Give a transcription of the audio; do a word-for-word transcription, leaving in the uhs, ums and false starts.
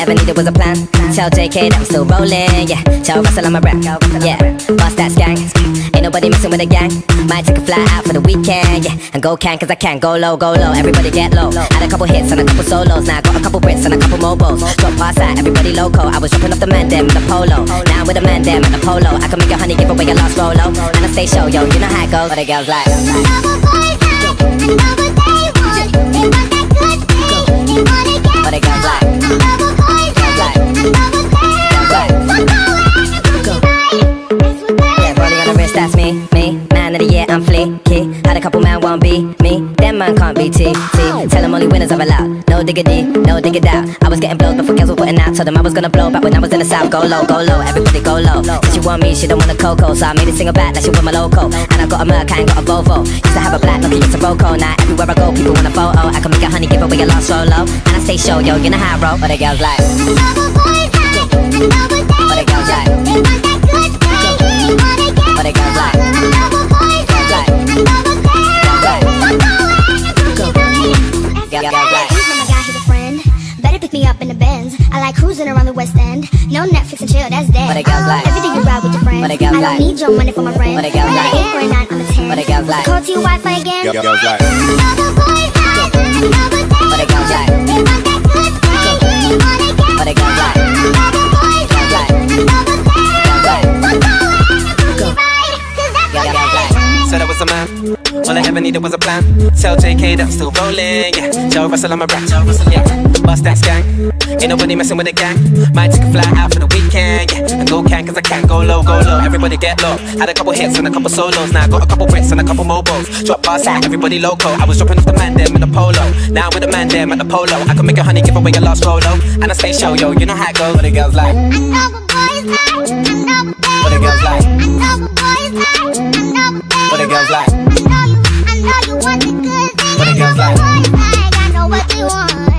ever needed was a plan. Tell J K that I'm still rolling, yeah. Tell Russell I'm a rap, yeah. Bust that gang, ain't nobody messing with a gang. Might take a fly out for the weekend, yeah. And go can cause I can, go low, go low, everybody get low. Had a couple hits and a couple solos, now I got a couple Brits and a couple mobiles. Drop past that, everybody loco, I was dropping off the man them with the polo. Now I'm with the man them at the polo, I can make your honey give away your last rolo. And I stay show, yo, you know how it goes. What the girls like? I know what boys like, I know what they want. They want that good thing, they wanna get What the girls like? I know what boys like, I know what they want. So go ahead and put me right, that's what they Yeah, rolling on the wrist, that's me, me. Man of the year, I'm fleeky. Had a couple man won't be me. Them man can't be T, T. Tell them only winners are allowed. No diggity, no dig it out. I was getting blows before girls were putting out. Told them I was gonna blow back when I was in the south. Go low, go low, everybody go low. Cause she want me, she don't want a cocoa. So I made a single back that she want my loco. And I got a Merc, I ain't got a Volvo. Used to have a black Nokia, it's a Roco. Now everywhere I go, people want a photo. I can make a honey give away a lost solo. And I stay show, yo, you know how I roll. What the girls like? I know what boys like, I know what they What the girls like? They want that good thing, they wanna get What the girls like? I know what boys like, I know what they want. So go ahead and put me right, Girls like? He's my guy, he's a friend. Better pick me up in the Benz. I like cruising around the West End. No Netflix and chill, that's dead. What the girls like? Every day you ride with your friends. What the girls I don't like? need your money for my rent. What the girls I'm like? at an eight or a nine, I'm a ten. What the girls like? Call to your Wi-Fi again. Girls like. I know what boys like, I know what they What the girls like? They want that good thing, they wanna get What the girls like? I know what boys like, I know what they like? So go ahead and put me right, cause that's what Girls they like? Said I was a man, all I ever needed was a plan. Tell J K that I'm still rolling, yeah. Tell Russell I'm a rap, yeah. Bust that gang, ain't nobody messing with a gang. Might take a fly out for the weekend, yeah. And go can cause I can, go low, go low, everybody get low. Had a couple hits and a couple solos, now I got a couple Brits and a couple mobiles. Drop past that, everybody loco, I was dropping off the man them in the polo. Now I'm with the man them at the polo, I can make a honey give away your last rolo. And I stay show, yo, you know how it goes. What the girls like? I know what boys like, I know what they What the girls like? I know what boys like, I know what they What the girls like? I know you, I know you want the good thing. What the girls like? I know what boys like, I know what they want.